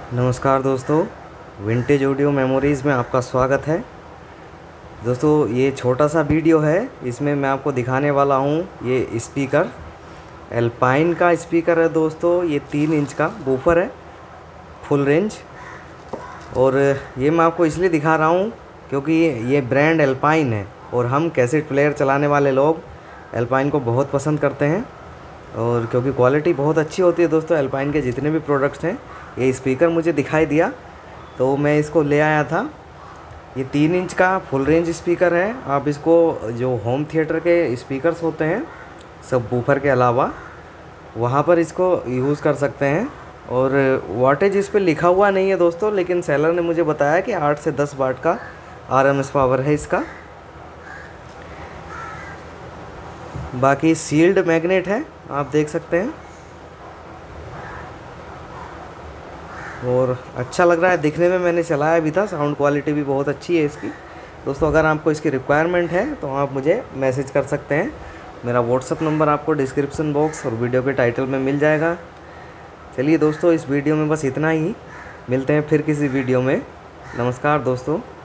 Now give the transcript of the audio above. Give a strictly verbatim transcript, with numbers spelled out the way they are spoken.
नमस्कार दोस्तों, vintage audio memories में आपका स्वागत है। दोस्तों ये छोटा सा वीडियो है, इसमें मैं आपको दिखाने वाला हूँ ये स्पीकर एल्पाइन का स्पीकर है। दोस्तों ये तीन इंच का बूफर है, फुल रेंज। और ये मैं आपको इसलिए दिखा रहा हूँ क्योंकि ये ब्रांड एल्पाइन है और हम कैसेट प्लेयर चलाने वाले लोग एल्पाइन को बहुत पसंद करते हैं और क्योंकि क्वालिटी बहुत अच्छी होती है। दोस्तों एल्पाइन के जितने भी प्रोडक्ट्स हैं, ये स्पीकर मुझे दिखाई दिया तो मैं इसको ले आया था। ये तीन इंच का फुल रेंज स्पीकर है। आप इसको जो होम थिएटर के स्पीकर्स होते हैं सब बूफर के अलावा, वहाँ पर इसको यूज़ कर सकते हैं। और वाटेज इस पर लिखा हुआ नहीं है दोस्तों, लेकिन सेलर ने मुझे बताया कि आठ से दस वाट का आरएमएस पावर है इसका। बाकी सील्ड मैग्नेट है, आप देख सकते हैं। और अच्छा लग रहा है दिखने में, मैंने चलाया भी था, साउंड क्वालिटी भी बहुत अच्छी है इसकी। दोस्तों अगर आपको इसकी रिक्वायरमेंट है तो आप मुझे मैसेज कर सकते हैं। मेरा व्हाट्सअप नंबर आपको डिस्क्रिप्शन बॉक्स और वीडियो के टाइटल में मिल जाएगा। चलिए दोस्तों, इस वीडियो में बस इतना ही। मिलते हैं फिर किसी वीडियो में। नमस्कार दोस्तों।